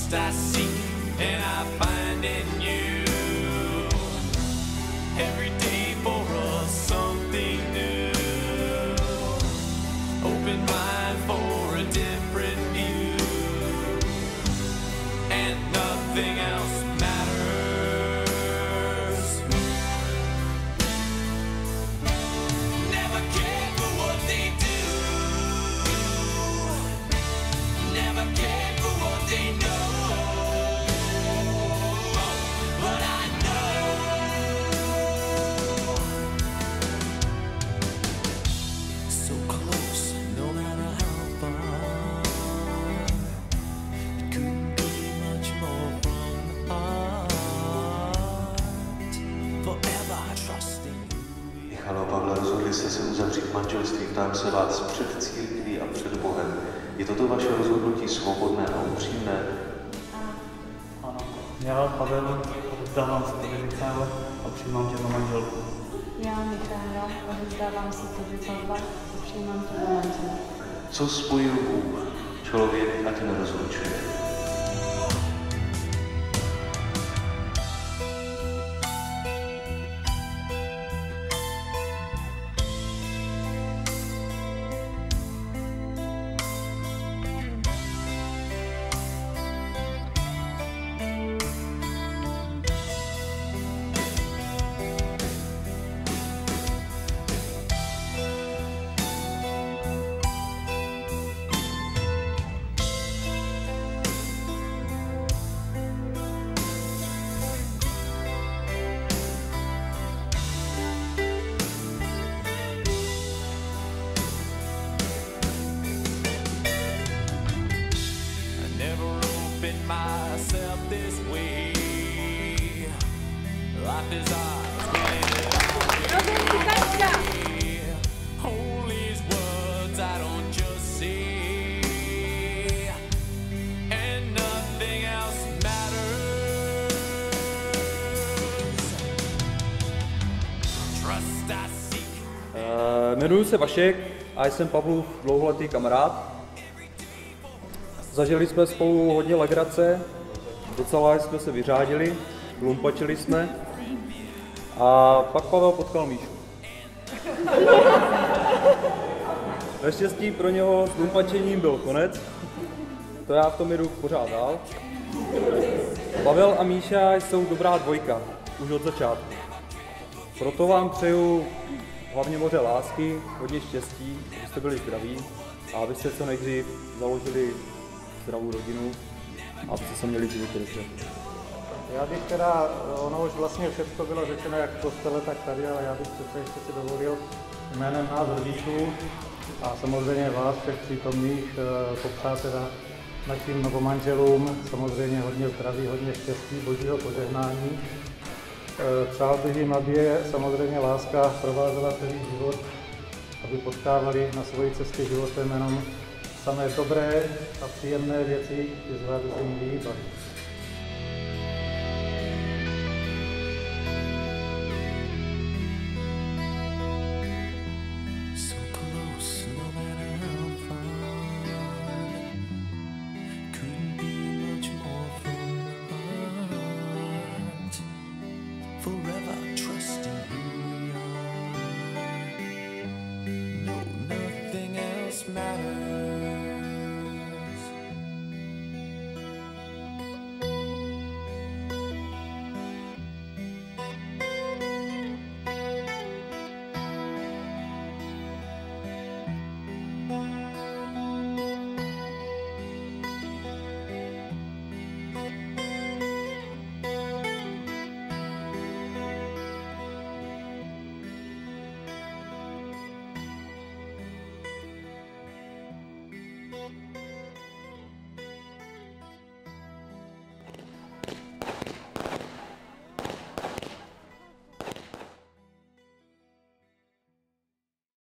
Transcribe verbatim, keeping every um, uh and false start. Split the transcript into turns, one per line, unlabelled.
trust I seek and I find in you. Every day for us something new. Open mind for a different view. And nothing else matters. Never cared for what they do. Never cared for what they know. But I know so close, no matter how far. It couldn't be much more from the heart. Forever trusting you.
Michal a Pavle, rozhodli jste se uzavřít manželství. Ptám se vás před církví a před Bohem. Je toto vaše rozhodnutí svobodné a upřímné?
Ano. Já, Pavel, vzdávám se tobě, Michal, a přijímám tě za manželku.
Já, Michaela, vzdávám se tobě, Pavla, a přijímám tě za manželku.
Co spojil Bůh? Člověk ať nerozlučuje.
Myself this way. Life is ours. Hold these words I don't just say, and nothing else matters. Trust I seek.
Uh, jmenuji se Vašek a jsem Pavlův dlouholetý kamarád. Zažili jsme spolu hodně legrace, docela jsme se vyřádili, lumpačili jsme a pak Pavel potkal Míšu. Naštěstí pro něho s lumpačením byl konec, to já v tom jdu pořád dál. Pavel a Míša jsou dobrá dvojka, už od začátku. Proto vám přeju hlavně moře lásky, hodně štěstí, abyste byli zdraví a abyste co nejdřív založili zdravou rodinu a abyste se měli živit dobře.
Já bych teda, ono už vlastně všechno bylo řečeno jak v kostele, tak tady, ale já bych přece ještě si dovolil jménem nás rodičů a samozřejmě vás všech přítomných popřát teda našim novomanželům samozřejmě hodně zdraví, hodně štěstí, božího požehnání. Přál bych jim, aby je samozřejmě láska provázela celý život, aby potkávali na své cestě životem jenom samé dobré a příjemné věci, zvláště se jim vyhýbat.